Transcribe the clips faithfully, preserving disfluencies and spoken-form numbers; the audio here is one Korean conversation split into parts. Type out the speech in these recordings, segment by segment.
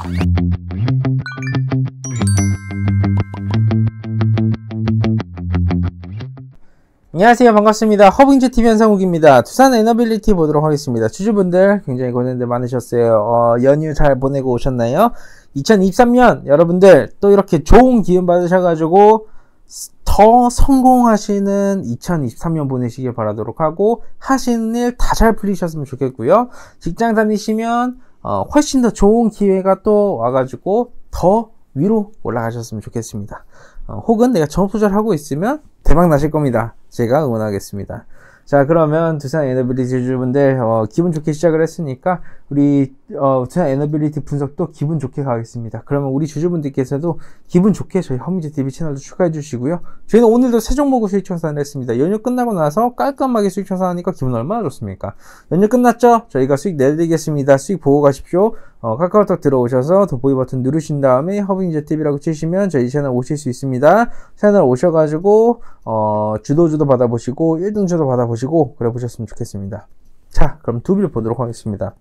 안녕하세요, 반갑습니다. 허브인제티비 한상욱입니다. 두산 에너빌리티 보도록 하겠습니다. 주주분들 굉장히 고생들 많으셨어요. 어, 연휴 잘 보내고 오셨나요? 이천이십삼 년 여러분들 또 이렇게 좋은 기운 받으셔가지고 더 성공하시는 이천이십삼 년 보내시길 바라도록 하고, 하시는 일 다 잘 풀리셨으면 좋겠고요. 직장 다니시면 어, 훨씬 더 좋은 기회가 또 와가지고 더 위로 올라가셨으면 좋겠습니다. 어, 혹은 내가 정업 투자를 하고 있으면 대박 나실 겁니다. 제가 응원하겠습니다. 자, 그러면 두산 에너빌리티 주주분들 어, 기분 좋게 시작을 했으니까 우리 어, 두산 에너빌리티 분석도 기분 좋게 가겠습니다. 그러면 우리 주주분들께서도 기분 좋게 저희 허브인제티비 채널도 추가해 주시고요. 저희는 오늘도 세 종목을 수익 청산을 했습니다. 연휴 끝나고 나서 깔끔하게 수익 청산하니까 기분 얼마나 좋습니까? 연휴 끝났죠? 저희가 수익 내드리겠습니다. 수익 보고 가십시오. 어, 카카오톡 들어오셔서 돋보기 버튼 누르신 다음에 허브인제티비라고 치시면 저희 채널 오실 수 있습니다. 채널 오셔가지고 어, 주도주도 받아보시고 일 등 주도 받아보시고 그래 보셨으면 좋겠습니다. 자, 그럼 두비를 보도록 하겠습니다.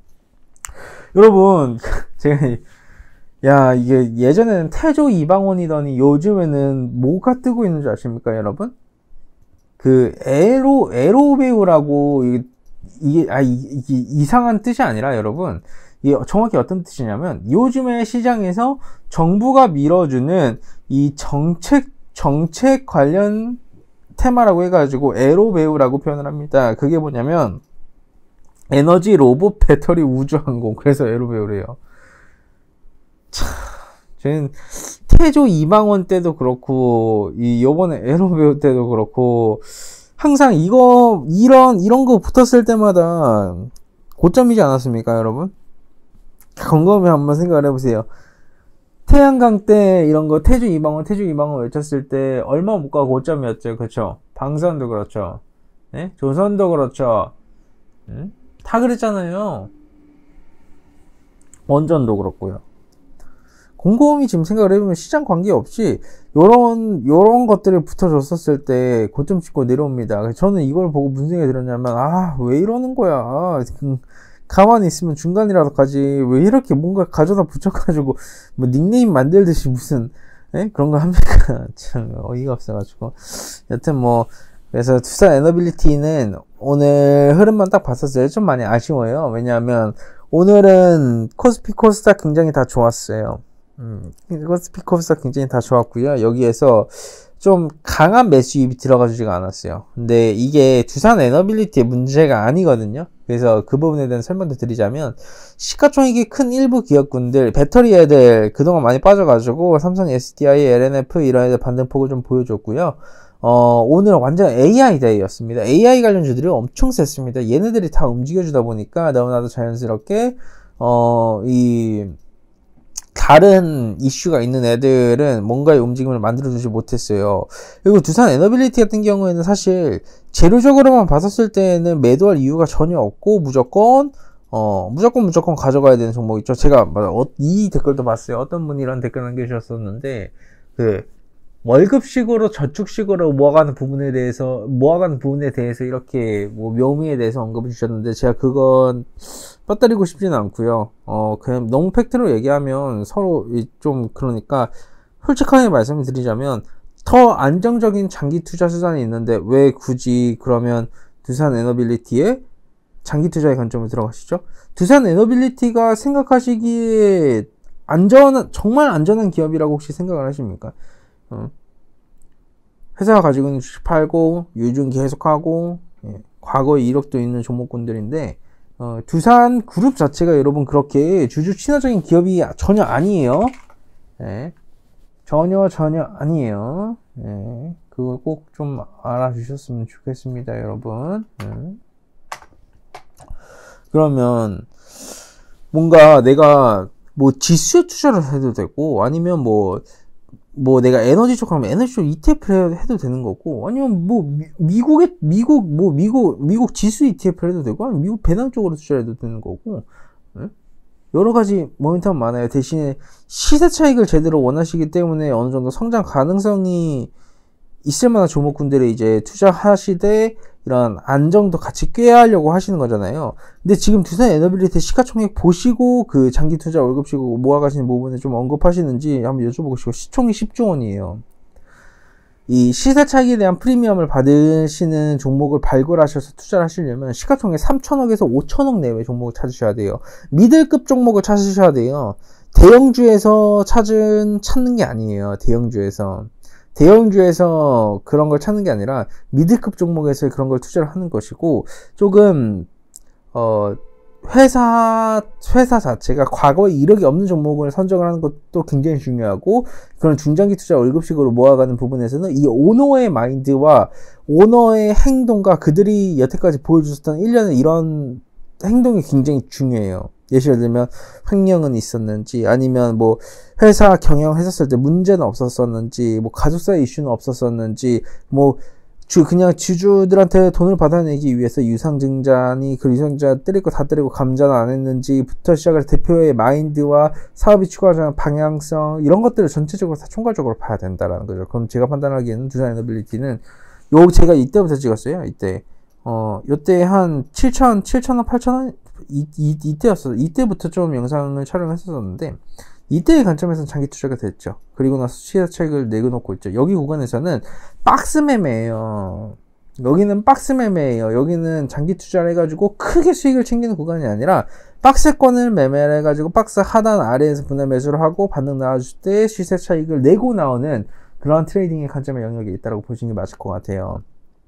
여러분, 제가 야 이게 예전에는 태조 이방원이더니 요즘에는 뭐가 뜨고 있는 줄 아십니까, 여러분? 그 에로 에로배우라고 이게, 이게 아 이게 이상한 뜻이 아니라 여러분, 이게 정확히 어떤 뜻이냐면 요즘의 시장에서 정부가 밀어주는 이 정책 정책 관련 테마라고 해가지고 에로배우라고 표현을 합니다. 그게 뭐냐면 에너지, 로봇, 배터리, 우주항공. 그래서 에로배우래요. 참, 저는 태조 이방원 때도 그렇고 이 요번에 에로배우 때도 그렇고 항상 이거 이런 이런 거 붙었을 때마다 고점이지 않았습니까, 여러분? 곰곰이 한번 생각을 해보세요. 태양광 때 이런 거 태조 이방원 태조 이방원 외쳤을 때 얼마 못 가고 고점이었죠, 그렇죠? 방산도 그렇죠, 네? 조선도 그렇죠, 응? 다 그랬잖아요. 원전도 그렇고요. 곰곰이 지금 생각을 해보면 시장 관계없이 요런 요런 것들을 붙어줬었을 때 고점 찍고 내려옵니다. 저는 이걸 보고 무슨 생각이 들었냐면, 아, 왜 이러는 거야. 가만히 있으면 중간이라도 가지. 왜 이렇게 뭔가 가져다 붙여가지고 뭐 닉네임 만들듯이 무슨 에? 그런 거 합니까? 참 어이가 없어가지고. 여튼 뭐 그래서 두산 에너빌리티는 오늘 흐름만 딱 봤었어요. 좀 많이 아쉬워요. 왜냐하면 오늘은 코스피 코스닥 굉장히 다 좋았어요. 음, 코스피 코스닥 굉장히 다 좋았고요. 여기에서 좀 강한 매수입이 들어가지가 않았어요. 근데 이게 두산 에너빌리티의 문제가 아니거든요. 그래서 그 부분에 대한 설명도 드리자면, 시가총액이 큰 일부 기업군들, 배터리 애들 그동안 많이 빠져가지고 삼성 에스디아이, 엘엔에프 이런 애들 반등폭을 좀 보여줬고요. 어, 오늘 완전 에이아이 데이였습니다. 에이아이 관련주들이 엄청 셌습니다. 얘네들이 다 움직여주다 보니까 너무나도 자연스럽게 어, 이 다른 이슈가 있는 애들은 뭔가의 움직임을 만들어주지 못했어요. 그리고 두산 에너빌리티 같은 경우에는 사실 재료적으로만 봤었을 때는 매도할 이유가 전혀 없고 무조건 어 무조건 무조건 가져가야 되는 종목 있죠. 제가 이 댓글도 봤어요. 어떤 분이 이런 댓글 남겨주셨었는데, 그 월급식으로 저축식으로 모아가는 부분에 대해서 모아가는 부분에 대해서 이렇게 뭐 묘미에 대해서 언급을 주셨는데, 제가 그건 빠뜨리고 싶지는 않고요. 어 그냥 너무 팩트로 얘기하면 서로 좀 그러니까 솔직하게 말씀을 드리자면 더 안정적인 장기 투자 수단이 있는데 왜 굳이 그러면 두산 에너빌리티에 장기 투자의 관점을 들어가시죠? 두산 에너빌리티가 생각하시기에 안전한, 정말 안전한 기업이라고 혹시 생각을 하십니까? 어. 회사가 가지고 있는 주식 팔고 유증 계속하고, 예, 과거에 이력도 있는 종목군들인데, 어, 두산 그룹 자체가 여러분 그렇게 주주 친화적인 기업이 전혀 아니에요. 예. 전혀 전혀 아니에요. 예. 그걸 꼭 좀 알아주셨으면 좋겠습니다, 여러분. 예. 그러면 뭔가 내가 뭐 지수에 투자를 해도 되고, 아니면 뭐 뭐 내가 에너지 쪽 하면 에너지 쪽 이티에프를 해도 되는 거고, 아니면 뭐 미, 미국의 미국 뭐 미국 미국 지수 이티에프를 해도 되고, 아니면 미국 배당 쪽으로 투자해도 되는 거고, 예? 여러 가지 모멘텀 많아요. 대신에 시세 차익을 제대로 원하시기 때문에 어느 정도 성장 가능성이 있을 만한 종목군들에 이제 투자하시되 이런 안정도 같이 꾀하려고 하시는 거잖아요. 근데 지금 두산 에너빌리티 시가총액 보시고 그 장기 투자 월급시고 모아가시는 부분에 좀 언급하시는지 한번 여쭤보고 싶고, 시총이 십조 원이에요. 이 시세 차익에 대한 프리미엄을 받으시는 종목을 발굴하셔서 투자를 하시려면 시가총액 삼천억에서 오천억 내외 종목을 찾으셔야 돼요. 미들급 종목을 찾으셔야 돼요. 대형주에서 찾은, 찾는 게 아니에요. 대형주에서. 대형주에서 그런 걸 찾는 게 아니라 미들급 종목에서 그런 걸 투자를 하는 것이고, 조금, 어, 회사, 회사 자체가 과거에 이력이 없는 종목을 선정을 하는 것도 굉장히 중요하고, 그런 중장기 투자 월급식으로 모아가는 부분에서는 이 오너의 마인드와 오너의 행동과 그들이 여태까지 보여주셨던 일련의 이런 행동이 굉장히 중요해요. 예를 들면 횡령은 있었는지, 아니면 뭐 회사 경영했었을 때 문제는 없었었는지, 뭐 가족사 이슈는 없었었는지, 뭐 주, 그냥 주주들한테 돈을 받아내기 위해서 유상증자니 그 유상증자 때리고 다 때리고 감자는 안 했는지부터 시작해서 대표의 마인드와 사업이 추구하는 방향성, 이런 것들을 전체적으로 다 총괄적으로 봐야 된다라는 거죠. 그럼 제가 판단하기에는 두산 에너빌리티는 요, 제가 이때부터 찍었어요. 이때. 어, 요때 한 칠천, 칠천원, 팔천원? 이, 이, 이때였어요. 이때부터 좀 영상을 촬영했었는데, 이때의 관점에서는 장기 투자가 됐죠. 그리고 나서 시세 차익을 내놓고 있죠. 여기 구간에서는 박스 매매예요. 여기는 박스 매매예요. 여기는 장기 투자를 해가지고 크게 수익을 챙기는 구간이 아니라 박스권을 매매를 해가지고 박스 하단 아래에서 분할 매수를 하고 반등 나와줄 때 시세 차익을 내고 나오는 그런 트레이딩의 관점의 영역이 있다고 보시는 게 맞을 것 같아요.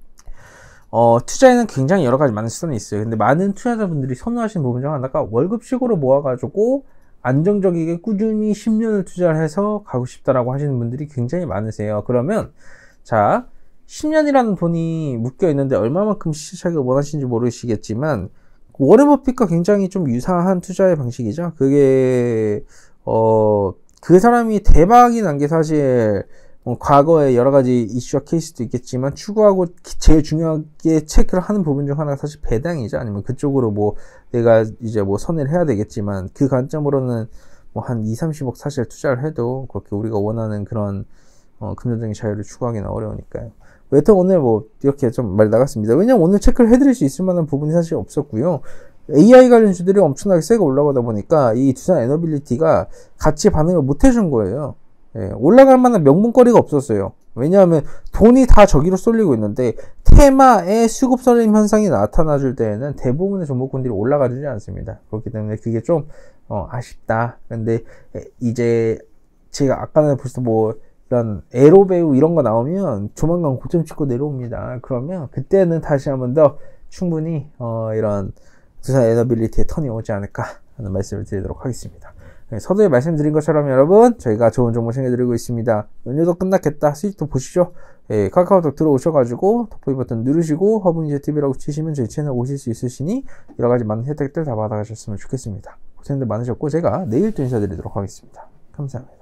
어, 투자에는 굉장히 여러 가지 많은 수단이 있어요. 근데 많은 투자자분들이 선호하시는 부분 중 하나가 월급식으로 모아가지고 안정적이게 꾸준히 십 년을 투자를 해서 가고 싶다라고 하시는 분들이 굉장히 많으세요. 그러면, 자, 십 년이라는 돈이 묶여 있는데 얼마만큼 시세 차익을 원하시는지 모르시겠지만, 워렌 버핏과 굉장히 좀 유사한 투자의 방식이죠. 그게, 어, 그 사람이 대박이 난 게 사실, 뭐 과거에 여러 가지 이슈와 케이스도 있겠지만 추구하고 제일 중요하게 체크를 하는 부분 중 하나가 사실 배당이죠. 아니면 그쪽으로 뭐 내가 이제 뭐 선회를 해야 되겠지만, 그 관점으로는 뭐 한 이, 삼십억 사실 투자를 해도 그렇게 우리가 원하는 그런 어, 금전적인 자유를 추구하기는 어려우니까요. 여튼 오늘 뭐 이렇게 좀 말이 나갔습니다. 왜냐면 오늘 체크를 해드릴 수 있을 만한 부분이 사실 없었고요. 에이아이 관련 주들이 엄청나게 세게 올라가다 보니까 이 두산 에너빌리티가 같이 반응을 못 해준 거예요. 예, 올라갈 만한 명분거리가 없었어요. 왜냐하면 돈이 다 저기로 쏠리고 있는데 테마의 수급 쏠림 현상이 나타나줄 때에는 대부분의 종목군들이 올라가주지 않습니다. 그렇기 때문에 그게 좀 어, 아쉽다. 근데 이제 제가 아까는 벌써 뭐 이런 에로배우 이런 거 나오면 조만간 고점 찍고 내려옵니다. 그러면 그때는 다시 한번 더 충분히 어, 이런 두산 에너빌리티의 턴이 오지 않을까 하는 말씀을 드리도록 하겠습니다. 네, 서두에 말씀드린 것처럼 여러분, 저희가 좋은 정보 챙겨드리고 있습니다. 연휴도 끝났겠다. 수익도 보시죠. 예, 카카오톡 들어오셔가지고 돋보기 버튼 누르시고 허브니제티비라고 치시면 저희 채널 오실 수 있으시니 여러가지 많은 혜택들 다 받아가셨으면 좋겠습니다. 고생들 많으셨고 제가 내일 또 인사드리도록 하겠습니다. 감사합니다.